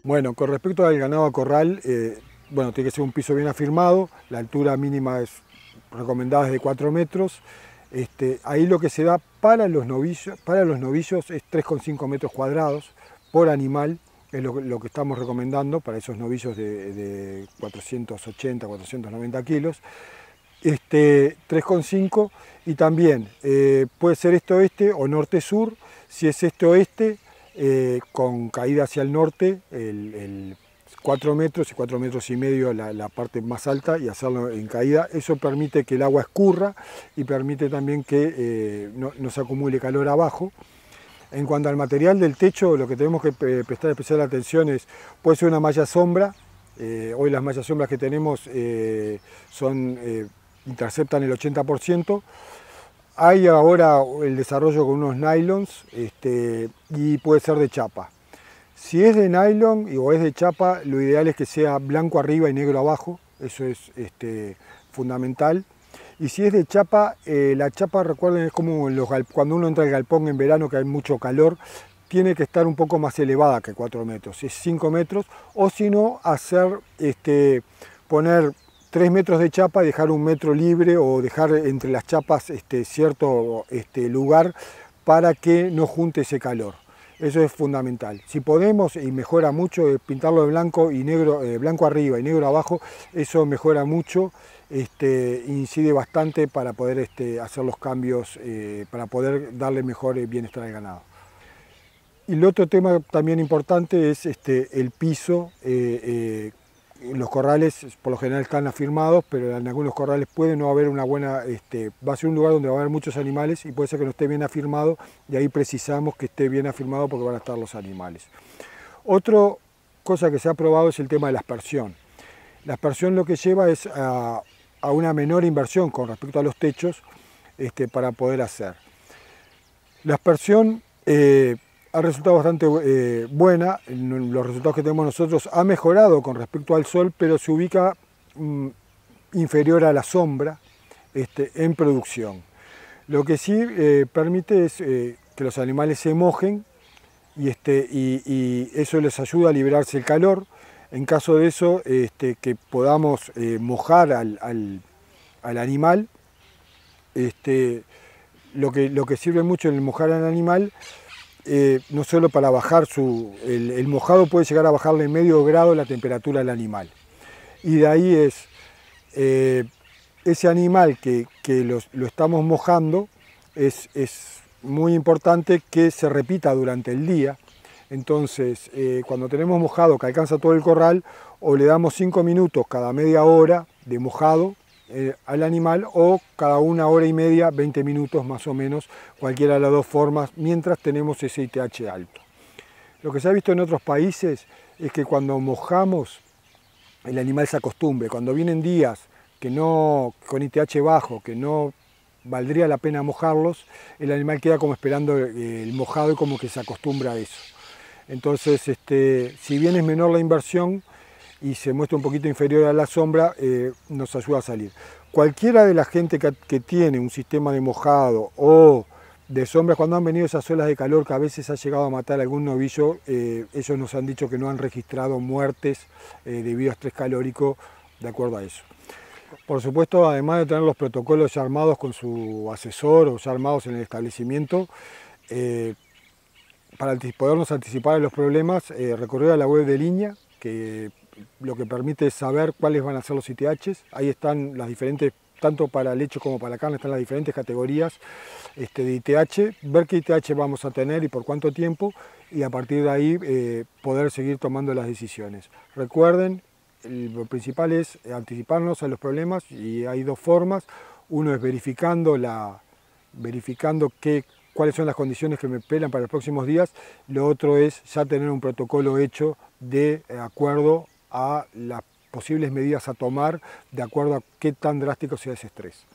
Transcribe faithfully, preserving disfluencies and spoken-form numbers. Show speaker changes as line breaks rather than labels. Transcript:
Bueno, con respecto al ganado a corral, eh, bueno, tiene que ser un piso bien afirmado, la altura mínima es recomendada es de cuatro metros. Este, ahí lo que se da para los novillos, para los novillos es tres coma cinco metros cuadrados por animal, es lo, lo que estamos recomendando para esos novillos de, de cuatrocientos ochenta, cuatrocientos noventa kilos. Este, tres coma cinco y también eh, puede ser este-oeste o norte-sur. Si es este-oeste, eh, con caída hacia el norte, el, el cuatro metros y cuatro metros y medio la, la parte más alta y hacerlo en caída. Eso permite que el agua escurra y permite también que eh, no, no se acumule calor abajo. En cuanto al material del techo, lo que tenemos que prestar especial atención es, puede ser una malla sombra. Eh, hoy las mallas sombras que tenemos eh, son, eh, interceptan el ochenta por ciento. Hay ahora el desarrollo con unos nylons este, y puede ser de chapa. Si es de nylon o es de chapa, lo ideal es que sea blanco arriba y negro abajo, eso es este, fundamental. Y si es de chapa, eh, la chapa, recuerden, es como los, cuando uno entra al galpón en verano que hay mucho calor, tiene que estar un poco más elevada que cuatro metros, es cinco metros, o si no, hacer, este, poner tres metros de chapa y dejar un metro libre o dejar entre las chapas este, cierto este, lugar para que no junte ese calor. Eso es fundamental. Si podemos, y mejora mucho, pintarlo de blanco y negro, eh, blanco arriba y negro abajo, eso mejora mucho, este, incide bastante para poder este, hacer los cambios, eh, para poder darle mejor bienestar al ganado. Y el otro tema también importante es este, el piso. Eh, eh, los corrales por lo general están afirmados, pero en algunos corrales puede no haber una buena, este, va a ser un lugar donde va a haber muchos animales y puede ser que no esté bien afirmado, y ahí precisamos que esté bien afirmado porque van a estar los animales. Otra cosa que se ha probado es el tema de la aspersión. La aspersión lo que lleva es a, a una menor inversión con respecto a los techos este, para poder hacer. La aspersión eh, ha resultado bastante eh, buena. Los resultados que tenemos nosotros ha mejorado con respecto al sol, pero se ubica mm, inferior a la sombra este, en producción. Lo que sí eh, permite es eh, que los animales se mojen y, este, y, y eso les ayuda a liberarse el calor. En caso de eso, este, que podamos eh, mojar al, al, al animal, este, lo, que, lo que sirve mucho en el mojar al animal, Eh, no solo para bajar su... El, el mojado puede llegar a bajarle medio grado la temperatura del animal. Y de ahí es eh, ese animal que, que los, lo estamos mojando, es, es muy importante que se repita durante el día. Entonces, eh, cuando tenemos mojado que alcanza todo el corral, o le damos cinco minutos cada media hora de mojado Eh, al animal, o cada una hora y media, veinte minutos más o menos, cualquiera de las dos formas, mientras tenemos ese I T H alto. Lo que se ha visto en otros países es que cuando mojamos el animal se acostumbre. Cuando vienen días que no, con I T H bajo, que no valdría la pena mojarlos, el animal queda como esperando el mojado y como que se acostumbra a eso. Entonces, este, si bien es menor la inversión y se muestra un poquito inferior a la sombra, eh, nos ayuda a salir. Cualquiera de la gente que, que tiene un sistema de mojado o de sombra, cuando han venido esas olas de calor que a veces ha llegado a matar a algún novillo, eh, ellos nos han dicho que no han registrado muertes eh, debido a estrés calórico de acuerdo a eso. Por supuesto, además de tener los protocolos ya armados con su asesor o ya armados en el establecimiento, eh, para podernos anticipar a los problemas, eh, recurrir a la web de línea, que lo que permite es saber cuáles van a ser los I T Hs. Ahí están las diferentes, tanto para leche como para carne, están las diferentes categorías este, de I T H, ver qué I T H vamos a tener y por cuánto tiempo, y a partir de ahí eh, poder seguir tomando las decisiones. Recuerden, lo principal es anticiparnos a los problemas, y hay dos formas. Uno es verificando, la, verificando qué, cuáles son las condiciones que me esperan para los próximos días. Lo otro es ya tener un protocolo hecho de acuerdo a las posibles medidas a tomar, de acuerdo a qué tan drástico sea ese estrés.